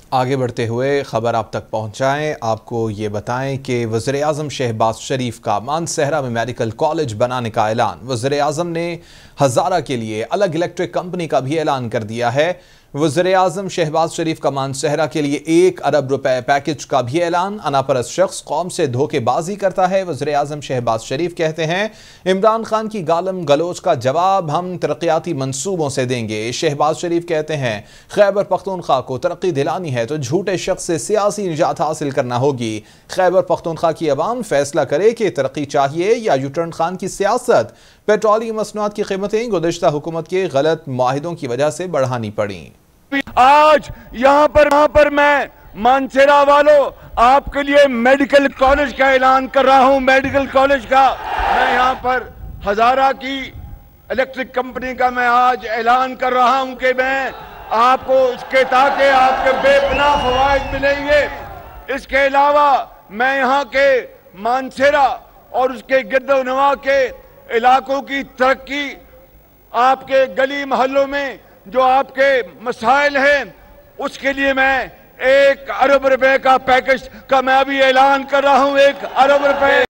आगे बढ़ते हुए खबर आप तक पहुंचाएं, आपको ये बताएं कि वज़ीर-ए-आज़म शहबाज शरीफ का मानसहरा में मेडिकल कॉलेज बनाने का ऐलान। वज़ीर-ए-आज़म ने हज़ारा के लिए अलग इलेक्ट्रिक कंपनी का भी ऐलान कर दिया है। वज़ीर-ए-आज़म शहबाज शरीफ का मानसहरा के लिए 1 अरब रुपए पैकेज का भी ऐलान। अनापरस्त शख्स कौम से धोखेबाजी करता है। वज़ीर-ए-आज़म शहबाज शरीफ कहते हैं, इमरान खान की गालम गलोच का जवाब हम तरक्याती मंसूबों से देंगे। शहबाज शरीफ कहते हैं, खैबर पख्तूनख्वा को तरक्की दिलानी है तो झूठे शख्स से सियासी निजात हासिल करना होगी। खैबर पख्तूनख्वा की अवाम फैसला करे कि तरक्की चाहिए या यूटर्न खान की सियासत। पेट्रोलियम मसनूआत की कीमतें गुज़िश्ता हुकूमत के गलत मुआहिदों की वजह से बढ़ानी पड़ी। आज यहाँ पर मैं मानसहरा वालों आपके लिए मेडिकल कॉलेज का ऐलान कर रहा हूँ। मेडिकल कॉलेज का मैं यहाँ पर हज़ारा की इलेक्ट्रिक कंपनी का मैं आज ऐलान कर रहा हूँ कि मैं आपको इसके ताकि आपके बेपनाह फवायद मिलेंगे। इसके अलावा मैं यहाँ के मानसहरा और उसके गिरदोनवा के इलाकों की तरक्की, आपके गली मोहल्लों में जो आपके मसाइल हैं, उसके लिए मैं 1 अरब रुपए का पैकेज का मैं अभी ऐलान कर रहा हूं। 1 अरब रुपए